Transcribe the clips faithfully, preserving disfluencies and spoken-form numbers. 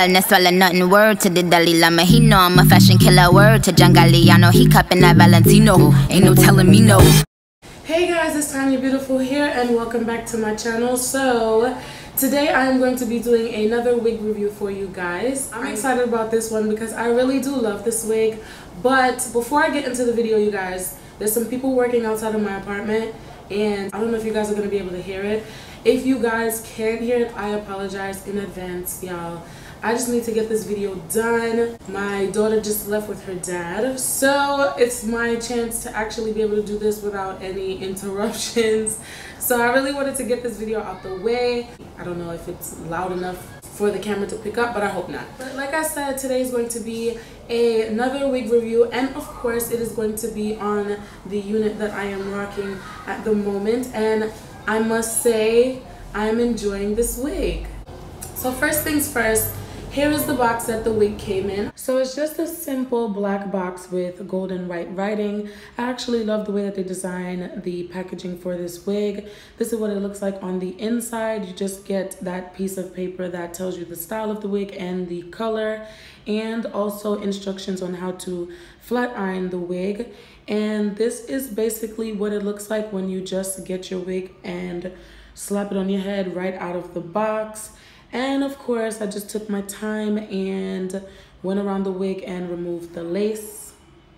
wellness, swallow nothing. Word to the Dalai Lama, he know I'm a fashion killer. Word to John Galliano, he cupping that Valentino. Ain't no telling me no. Hey guys, it's Tanya Beautiful here and welcome back to my channel. So today I am going to be doing another wig review for you guys. I'm excited about this one because I really do love this wig. But before I get into the video, you guys, there's some people working outside of my apartment and I don't know if you guys are going to be able to hear it. If you guys can't hear it, I apologize in advance, y'all. I just need to get this video done. My daughter just left with her dad, so it's my chance to actually be able to do this without any interruptions. So I really wanted to get this video out the way. I don't know if it's loud enough for the camera to pick up, but I hope not. But like I said, today is going to be a, another wig review, and of course it is going to be on the unit that I am rocking at the moment, and I must say I'm enjoying this wig. So first things first, here is the box that the wig came in. So it's just a simple black box with gold and white writing. I actually love the way that they design the packaging for this wig. This is what it looks like on the inside. You just get that piece of paper that tells you the style of the wig and the color, and also instructions on how to flat iron the wig. And this is basically what it looks like when you just get your wig and slap it on your head right out of the box. And of course, I just took my time and went around the wig and removed the lace.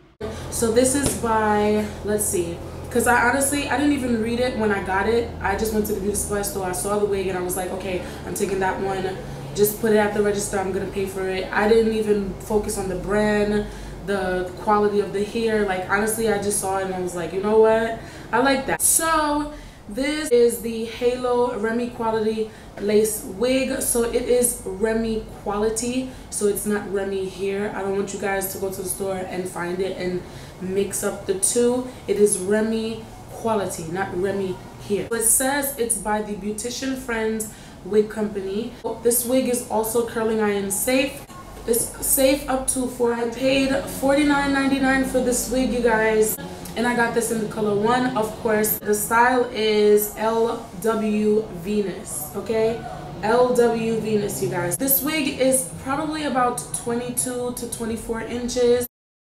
So this is by, let's see, because I honestly, I didn't even read it when I got it. I just went to the beauty supply store, I saw the wig and I was like, okay, I'm taking that one. Just put it at the register, I'm gonna pay for it. I didn't even focus on the brand, the quality of the hair. Like honestly, I just saw it and I was like, you know what? I like that. So this is the Halo Remy Quality Lace Wig. So it is Remy Quality, so it's not Remy Hair. I don't want you guys to go to the store and find it and mix up the two. It is Remy Quality, not Remy Hair. It says it's by the Beautician Friends Wig Company. This wig is also curling iron safe. It's safe up to four. I paid forty-nine ninety-nine for this wig, you guys. And I got this in the color one. Of course, the style is L W Venus, okay? L W Venus, you guys. This wig is probably about twenty-two to twenty-four inches.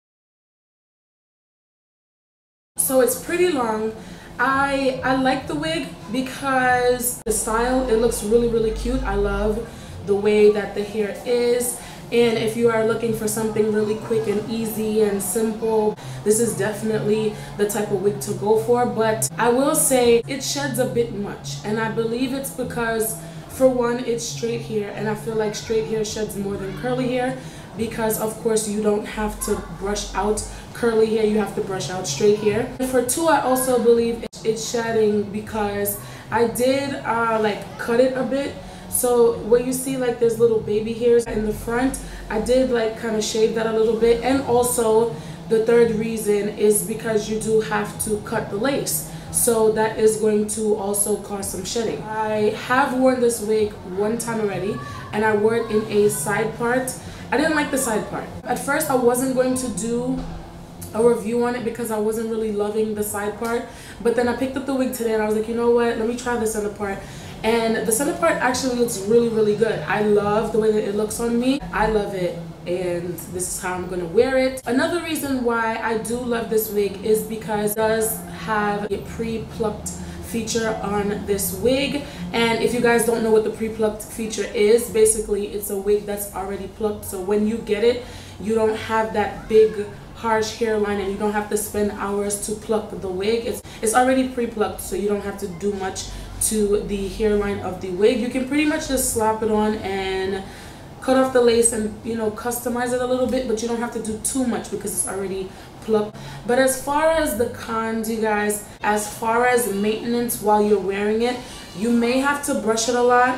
So it's pretty long. I, I like the wig because the style, it looks really, really cute. I love the way that the hair is. And if you are looking for something really quick and easy and simple, this is definitely the type of wig to go for. But I will say it sheds a bit much, and I believe it's because, for one, it's straight hair, and I feel like straight hair sheds more than curly hair because of course you don't have to brush out curly hair, you have to brush out straight hair. And for two, I also believe it's shedding because I did uh, like cut it a bit. So where you see like there's little baby hairs in the front, I did like kind of shave that a little bit. And also the third reason is because you do have to cut the lace, so that is going to also cause some shedding. I have worn this wig one time already, and I wore it in a side part. I didn't like the side part. At first I wasn't going to do a review on it because I wasn't really loving the side part, but then I picked up the wig today and I was like, you know what, let me try the center part. And the center part actually looks really, really good. I love the way that it looks on me. I love it, and this is how I'm gonna wear it. Another reason why I do love this wig is because it does have a pre-plucked feature on this wig. And if you guys don't know what the pre-plucked feature is, basically it's a wig that's already plucked. So when you get it, you don't have that big harsh hairline and you don't have to spend hours to pluck the wig. It's, it's already pre-plucked, so you don't have to do much to the hairline of the wig. You can pretty much just slap it on and cut off the lace and, you know, customize it a little bit, but you don't have to do too much because it's already plucked. But as far as the cons, you guys, as far as maintenance while you're wearing it, you may have to brush it a lot.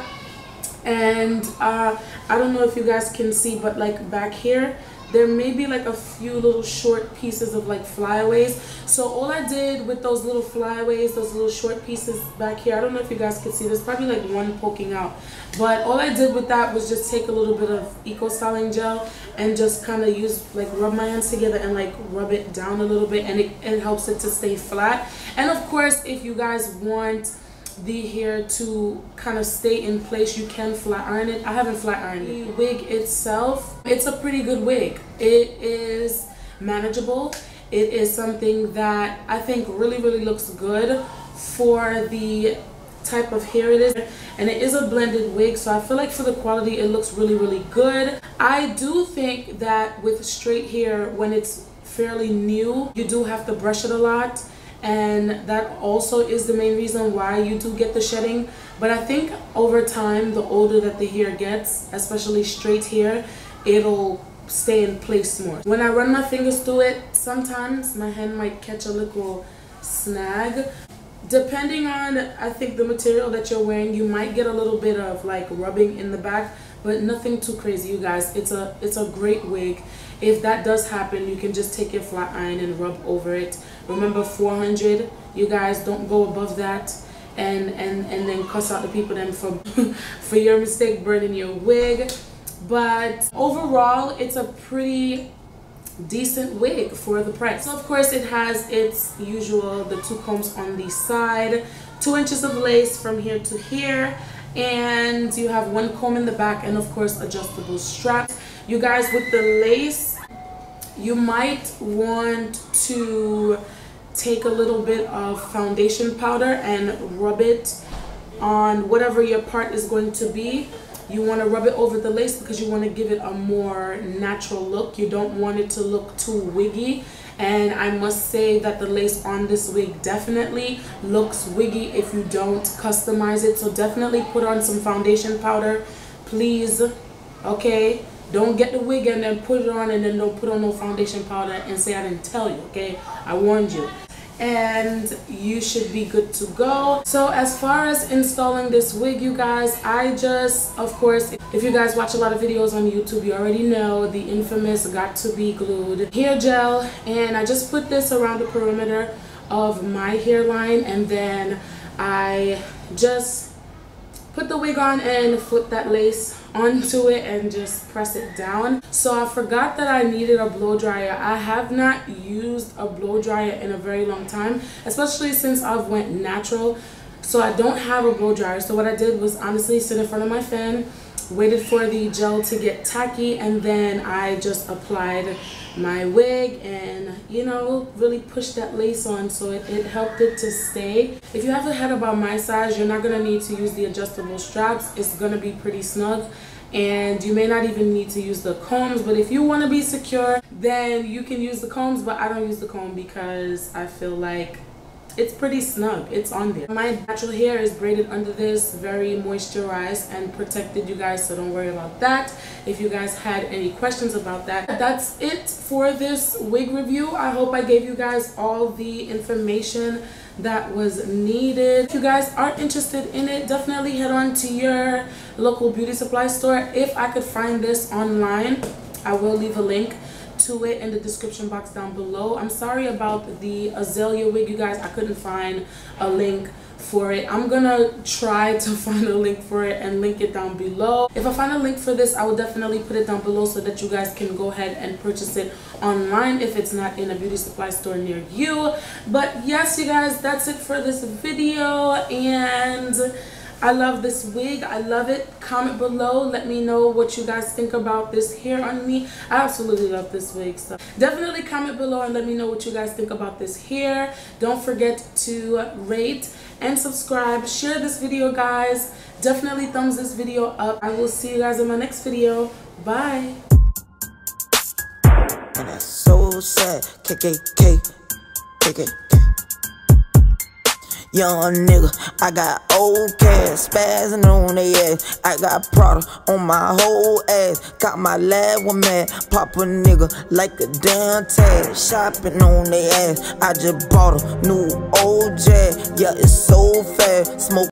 And uh, I don't know if you guys can see, but like back here, there may be like a few little short pieces of like flyaways. So all I did with those little flyaways, those little short pieces back here, I don't know if you guys can see, there's probably like one poking out, but all I did with that was just take a little bit of Eco Styling gel and just kind of use, like rub my hands together and like rub it down a little bit, and it, it helps it to stay flat. And of course, if you guys want the hair to kind of stay in place, you can flat iron it. I haven't flat ironed it. The wig itself, it's a pretty good wig. It is manageable. It is something that I think really really looks good for the type of hair it is, and it is a blended wig, so I feel like for the quality it looks really really good. I do think that with straight hair, when it's fairly new, you do have to brush it a lot, and that also is the main reason why you do get the shedding. But I think over time, the older that the hair gets, especially straight hair, it'll stay in place more. When I run my fingers through it, sometimes my hand might catch a little snag. Depending on, I think, the material that you're wearing, you might get a little bit of like rubbing in the back, but nothing too crazy, you guys. It's a it's a great wig. If that does happen, you can just take your flat iron and rub over it. Remember four hundred, you guys, don't go above that, and and and then cuss out the people then for for your mistake burning your wig. But overall, it's a pretty decent wig for the price. So of course it has its usual, the two combs on the side, two inches of lace from here to here, and you have one comb in the back, and of course adjustable straps. You guys, with the lace, you might want to take a little bit of foundation powder and rub it on whatever your part is going to be. You want to rub it over the lace because you want to give it a more natural look. You don't want it to look too wiggy. And I must say that the lace on this wig definitely looks wiggy if you don't customize it. So definitely put on some foundation powder, please. Okay? Don't get the wig and then put it on and then don't put on no foundation powder and say I didn't tell you, okay? I warned you. And you should be good to go. So as far as installing this wig, you guys, I just, of course, if you guys watch a lot of videos on YouTube, you already know the infamous got to be glued hair gel, and I just put this around the perimeter of my hairline, and then I just put the wig on and flip that lace onto it and just press it down. So I forgot that I needed a blow dryer. I have not used a blow dryer in a very long time, especially since I've went natural. So I don't have a blow dryer. So what I did was honestly sit in front of my fan, waited for the gel to get tacky, and then I just applied my wig and, you know, really pushed that lace on, so it, it helped it to stay. If you have a head about my size, you're not going to need to use the adjustable straps. It's going to be pretty snug, and you may not even need to use the combs. But if you want to be secure, then you can use the combs, but I don't use the comb because I feel like it's pretty snug. It's on there. My natural hair is braided under this, very moisturized and protected, you guys, so don't worry about that. If you guys had any questions about that, that's it for this wig review. I hope I gave you guys all the information that was needed. If you guys are interested in it, definitely head on to your local beauty supply store. If I could find this online, I will leave a link to it in the description box down below. I'm sorry about the azalea wig, you guys. I couldn't find a link for it. I'm gonna try to find a link for it and link it down below. If I find a link for this, I will definitely put it down below so that you guys can go ahead and purchase it online if it's not in a beauty supply store near you. But yes, you guys, that's it for this video, and I love this wig. I love it. Comment below. Let me know what you guys think about this hair on me. I absolutely love this wig. So definitely comment below and let me know what you guys think about this hair. Don't forget to rate and subscribe. Share this video, guys. Definitely thumbs this video up. I will see you guys in my next video. Bye. And that's so sad. K K K. K K K. Young nigga, I got old cash, spazzing on they ass. I got Prada on my whole ass. Got my lab one mad, pop a nigga like a damn tag. Shopping on they ass, I just bought a new old Jag. Yeah, it's so fast, smoke.